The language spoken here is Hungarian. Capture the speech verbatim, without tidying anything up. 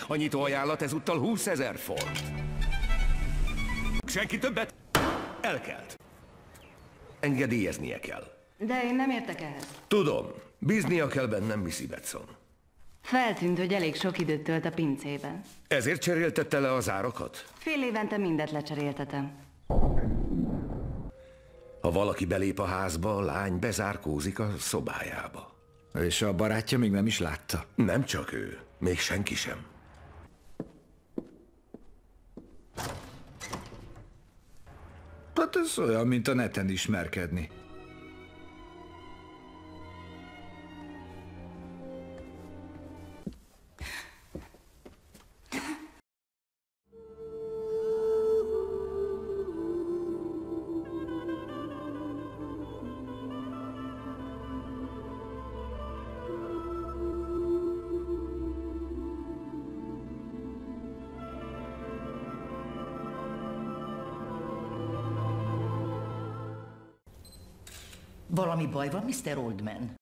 A nyitóajánlat ezúttal húszezer font. Senki többet? Elkelt. Engedélyeznie kell. De én nem értek ehhez. Tudom, bíznia kell bennem, Missy Betson. Feltűnt, hogy elég sok időt tölt a pincében. Ezért cseréltette le az árakat? Fél évente mindet lecseréltetem. Ha valaki belép a házba, a lány bezárkózik a szobájába. És a barátja még nem is látta? Nem csak ő, még senki sem. Hát ez olyan, mint a neten ismerkedni. Valami baj van, miszter Oldman?